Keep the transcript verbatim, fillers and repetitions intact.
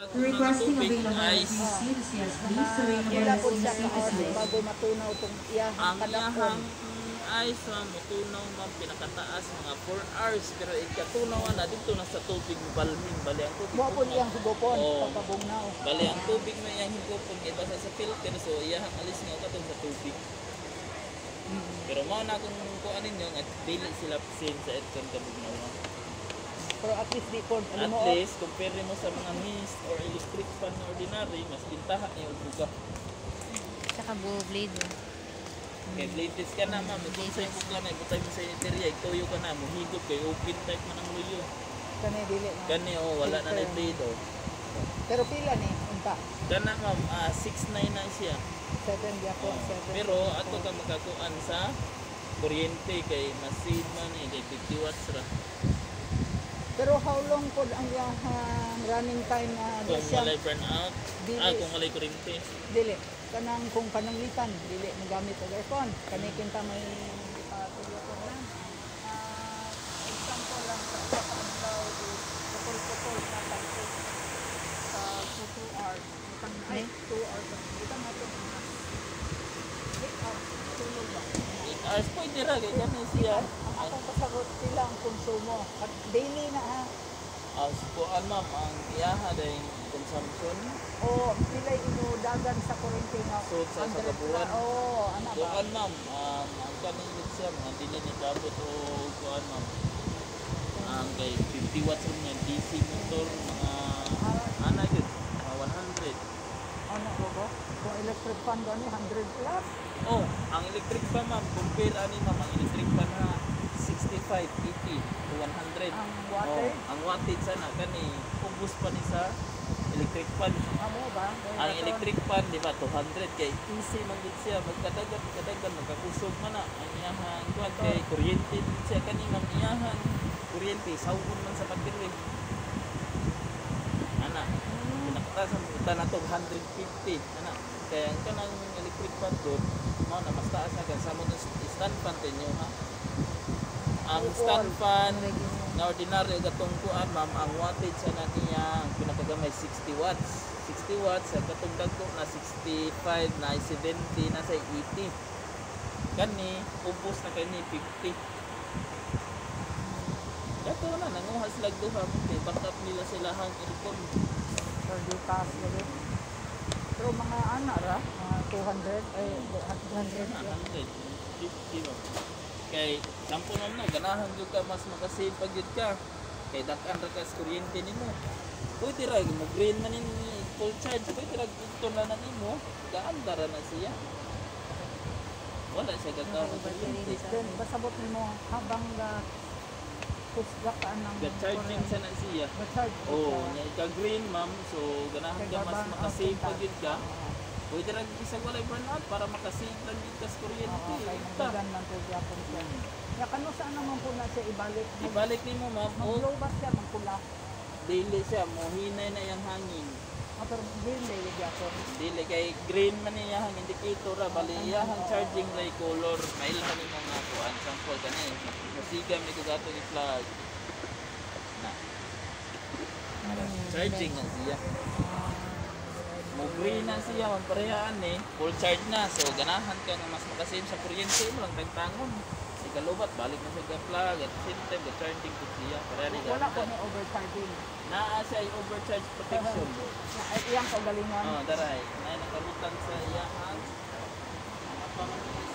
Requesting Tubig, available ice. P C to C S D, so Ila po available siya C ka S D. bago matunaw itong iyahang Ang kadakon. iyahang ice ma'am, mutunaw ma'am, pinakataas mga four hours. Pero ikatunaw na dito na sa tubig mo balmin. Bali ang tubig Mo po mo. iyang hugopon, Oo. pagkabungnaw. Bali ang tubig mo iyang higupon, ibasa sa filter. So iyahang alis nga katong sa tubig. Pero mao na kung kuan ninyo at dili sila sin sa edkan kabugnaw. Pero at least di po, At alam mo, least compare mo sa mga mist or electric fan na ordinary, mas bintaha niya og buga. Tsaka blade. Kay bladeless ka na ma'am, butay mo ka na, butay mo sa interior, tuyo ka na, muhigop kay open type man ang luyo. kani dili na. Kani oh, wala na na blade oh. Pero pila ni, unta? Kana ma'am, ah, six nine na siya. seven yapon, seven. Pero ato ka makakuan sa kuryente kay masid man eh, kay fifty watts ra. Pero how long po ang iyang running time na Kung siya? walay burn out, Dili. ah kung walay kuryente. Dili. Kanang kung pananglitan, dili magamit og aircon. Kani kinta may uh, tuyo ko na. Ah, example lang sa sa paglaw is putol-putol na tagpo sa two hours. Itang ay two hours. Itang nato mga eight hours tulog ba? eight hours pwede ra kay kani siya. Ang akong pasagot sila ang konsumo. At daily na ha. As kuan ma'am, ang iyaha day consumption. O pilay inudagan sa kuryente nga. So, sa one hundred sagabuhan? ra. Oo, ano ba? Kuan ma'am, um, ang kanin siya, mga dinin ni Dabot o kuan ma'am. Ang kay fifty watts rin yan, D C motor, mga ana yun, mga one hundred. Ano ba ba? Kung electric fan gani one hundred plus. Oh, ang electric fan ma'am, compare ani ma'am, ang electric fan na sixty-five, eighty to one hundred. Ang wattage? Oh, ang wattage sana kani ubos pa ni sa electric fan. Amo ba? Ang electric fan di ba two hundred kay easy man gid siya magkadagan magkadagan magkakusog man na ang iyahang kuan kay kuryente din siya kani ma'am iyahang kuryente sawon man sa battery. Ana, pinakataas ang utan nato one hundred fifty ana. Kaya ang kanang electric fan doon mao na mas taas na kan sa mo stand fan ninyo ha. Ang stand fan na ordinary gatong kuan ma'am ang wattage ana niya ang pinakagamay sixty watts. sixty watts sa katong dagko na sixty-five na seventy na sa eighty. Kani ubos na kani fifty. Dato na nanguha sila duha kay backup nila sila hang aircon. For the task ulit. Pero mga ana ra, mga two hundred ay one hundred. one hundred fifty ma'am. Kay sampo na no ganahan jud ka mas makasave pag jud ka. Kay dak-an ra ka sa kuryente nimo. Pwede ra mo green man ni full charge, pwede ra dito na na nimo, gaanda ra na siya. Wala siya gagawin sa kuryente. Then basabot nimo habang ga kusga ka nang Ga-charging sa na siya. Ga-charge. Oh, nya ika-green ma'am, so ganahan ka mas makasave pag jud ka. Pwede ra isang walay burnout para makasave lang jud ka sa kuryente. Kay Ta. nagdagan lang po gyapon siya. Ya kano saan naman po na siya ibalik? Ibalik nimo ma'am, oh, Mag-blow ba siya magpula? daily siya, mohinay na yung hangin. Ah, pero green day gyapon. Dili kay green man niya ang indicator ra bali iya ang charging ray color mail man nimo nga kuan sample kani masigam ni ko gato ni flag na charging na siya mo green na siya man parehaan ni full charge na so ganahan ka nga mas makasave sa kuryente mo lang tagtangon si kalubat balik na sa flag at same time the charging ko siya para ni Wala ko ni overcharging. naa siya yung overcharge protection. Ay iyang kagalingon. Oh, daray. Nay nakabutan sa iyang ang mga pamangkin